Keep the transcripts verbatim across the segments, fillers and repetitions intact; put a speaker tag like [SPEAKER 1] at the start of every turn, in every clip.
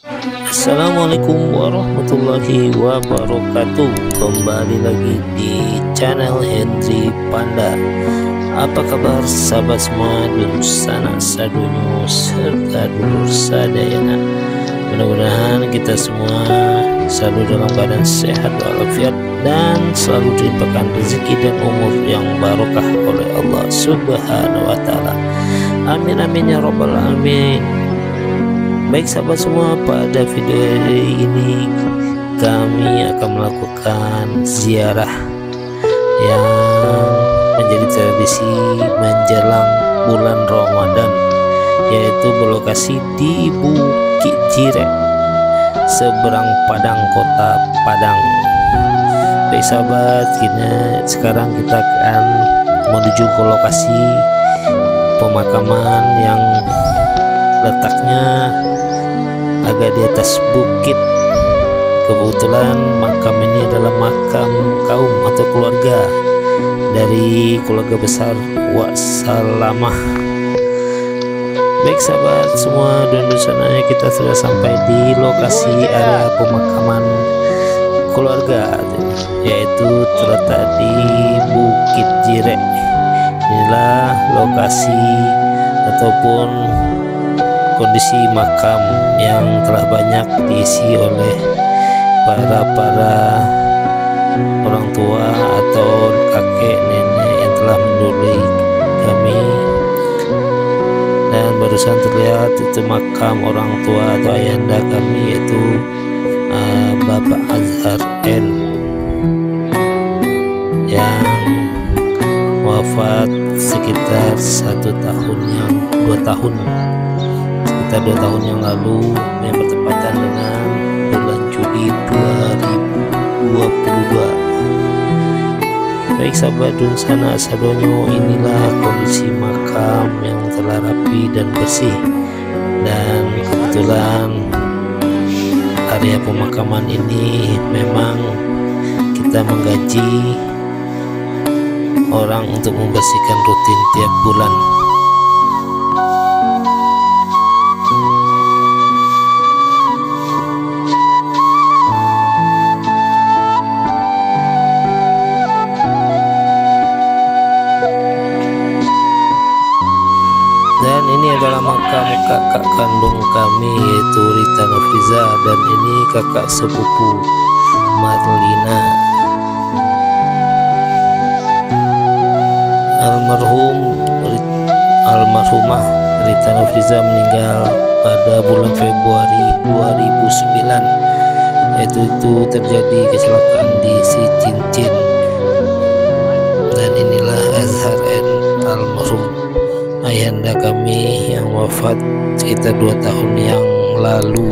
[SPEAKER 1] Assalamualaikum warahmatullahi wabarakatuh. Kembali lagi di channel Hendri Panda. Apa kabar sahabat semua, dulur sana sadunyo serta dulur sadayana. Mudah-mudahan kita semua selalu dalam keadaan sehat walafiat dan selalu dilimpahkan rezeki dan umur yang barokah oleh Allah Subhanahu wa taala. Amin amin ya rabbal alamin. Baik sahabat semua, pada video ini kami akan melakukan ziarah yang menjadi tradisi menjelang bulan Ramadan, yaitu berlokasi di Bukit Jirek, seberang Padang, kota Padang. Baik sahabat, kini sekarang kita akan menuju ke lokasi pemakaman yang letaknya agak di atas bukit. Kebetulan makam ini adalah makam kaum atau keluarga dari keluarga besar Wak Salamah. Baik sahabat semua, dan sananya kita sudah sampai di lokasi area pemakaman keluarga, yaitu terletak di Bukit Jirek. Inilah lokasi ataupun kondisi makam yang telah banyak diisi oleh para-para orang tua atau kakek nenek yang telah mendahului kami, dan barusan terlihat itu makam orang tua atau ayahanda kami, yaitu uh, Bapak Azhar N yang wafat sekitar satu tahun yang dua tahun sekitar dua tahun yang lalu, yang bertepatan dengan bulan Juli dua ribu dua puluh dua. Baik sahabat dun sana sadonyo, inilah kondisi makam yang telah rapi dan bersih, dan kebetulan area pemakaman ini memang kita menggaji orang untuk membersihkan rutin tiap bulan. Dan ini adalah makam kakak kandung kami, yaitu Rita Nofriza, dan ini kakak sepupu Marlina. Almarhum almarhumah Rita Nofriza meninggal pada bulan Februari dua ribu sembilan, yaitu itu terjadi kecelakaan di Si Cincin. Dan inilah Azhar N, almarhum ayahanda kami yang wafat sekitar dua tahun yang lalu.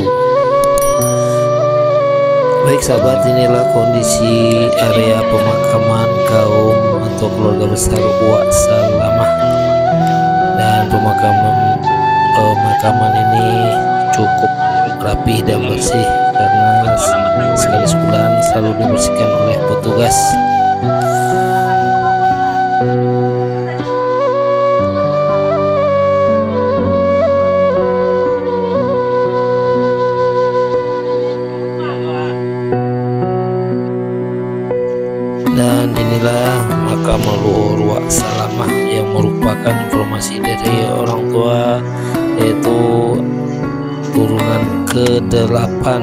[SPEAKER 1] Baik sahabat, inilah kondisi area pemakaman kaum atau keluarga besar Wak Salamah, dan pemakaman pemakaman ini cukup rapi dan bersih karena sekali sebulan selalu dibersihkan oleh petugas. Dan inilah makam leluhur Wak Salamah yang merupakan informasi dari orang tua, yaitu turunan kedelapan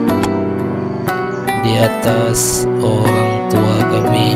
[SPEAKER 1] di atas orang tua kami.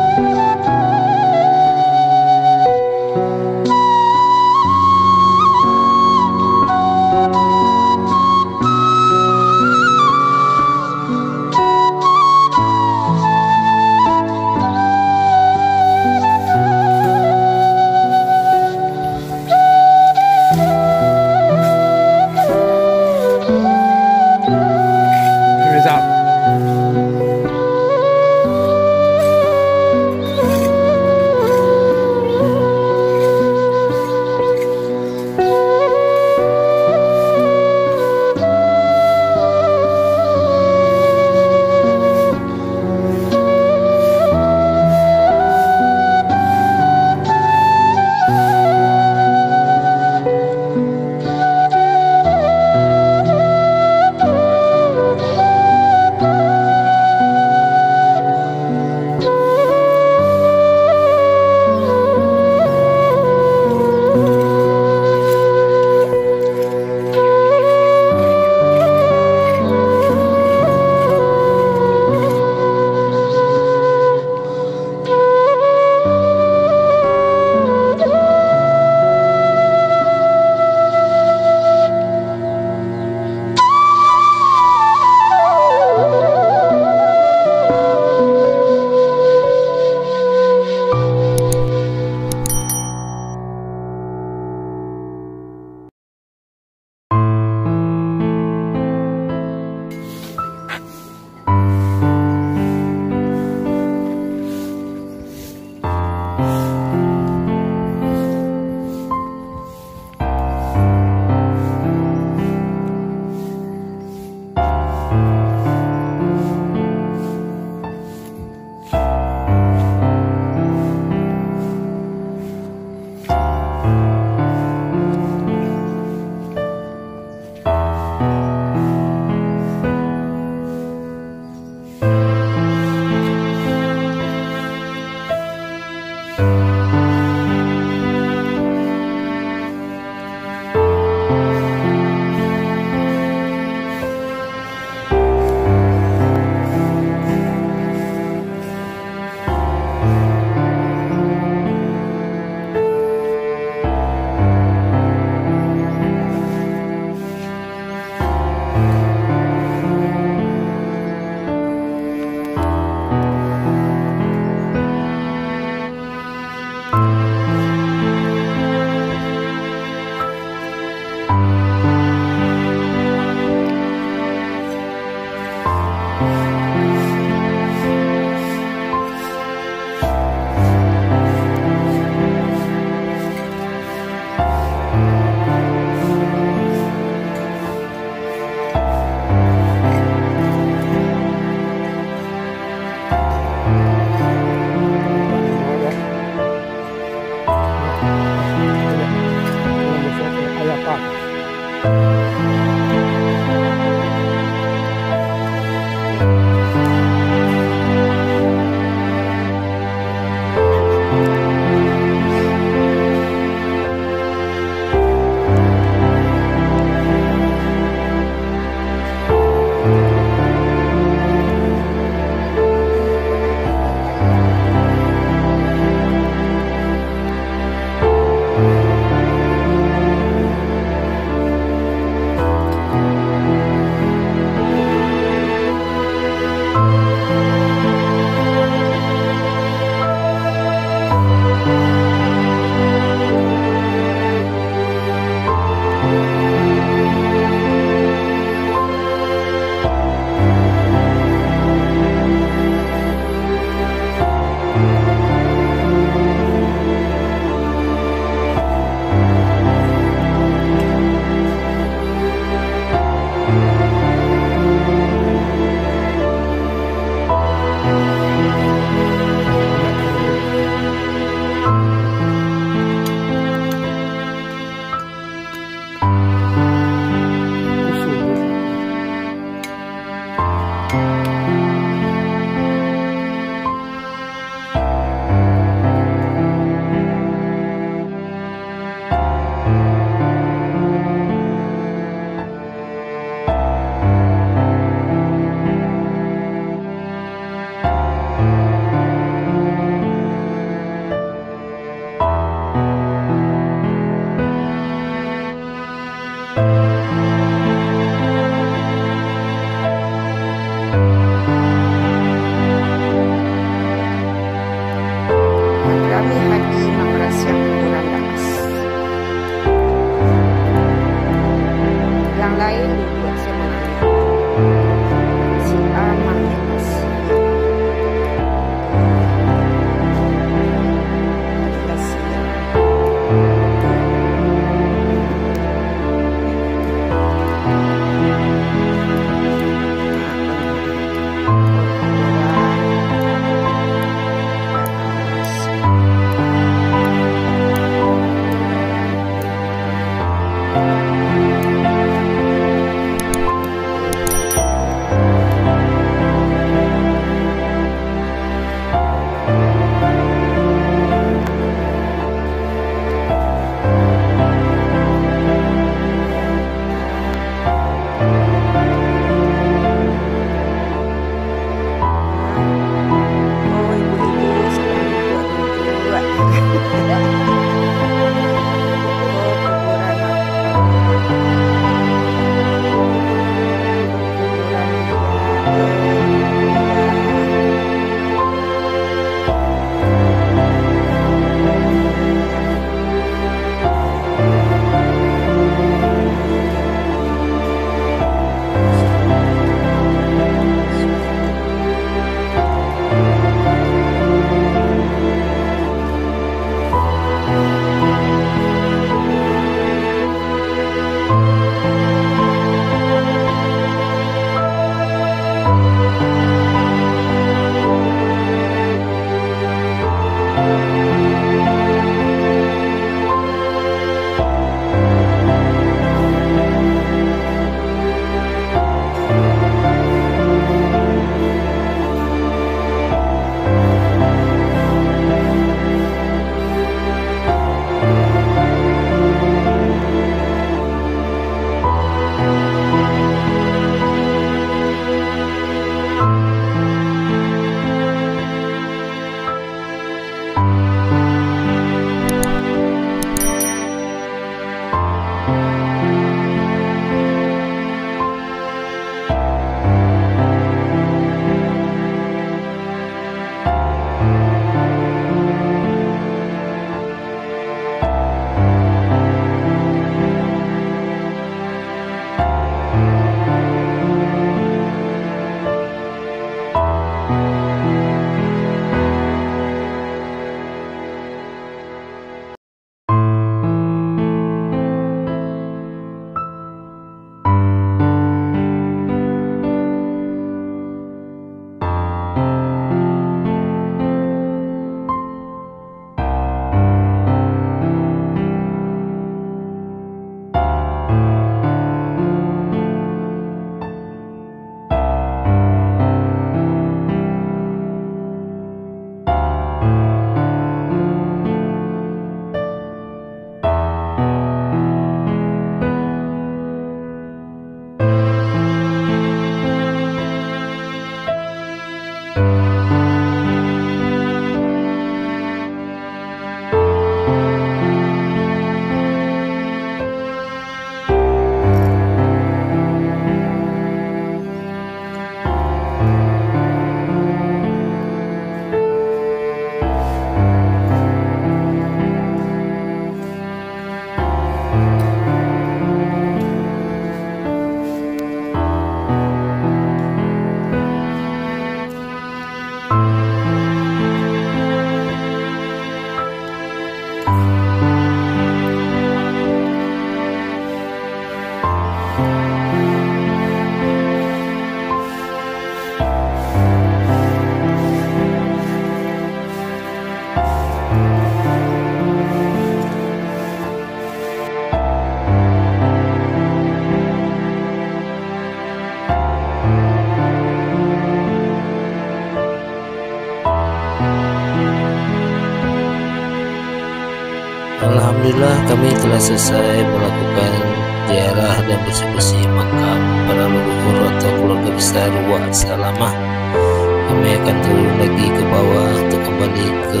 [SPEAKER 1] Alhamdulillah kami telah selesai melakukan ziarah dan bersih-bersih makam para leluhur atau keluarga besar Wak Salamah. Kami akan turun lagi ke bawah untuk kembali ke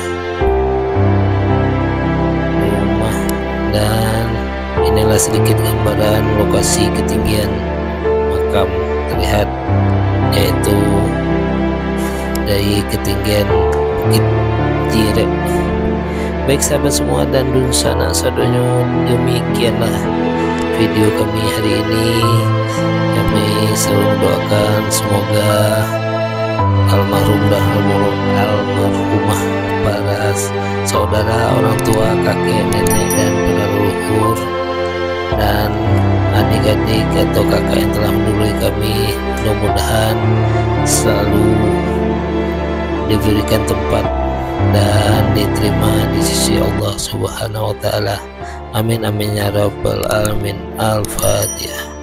[SPEAKER 1] rumah, dan inilah sedikit gambaran lokasi ketinggian makam terlihat, yaitu dari ketinggian Bukit Jirek. Baik sahabat semua dan dun sanak sadonyo, demikianlah video kami hari ini. Kami selalu mendoakan semoga almarhum dan almarhumah, para saudara, orang tua, kakek, nenek, dan para leluhur dan adik-adik atau kakak yang telah mendahului kami, mudah-mudahan selalu diberikan tempat dan diterima di sisi Allah Subhanahu wa taala. Amin amin ya rabbal alamin. Al-Fatihah.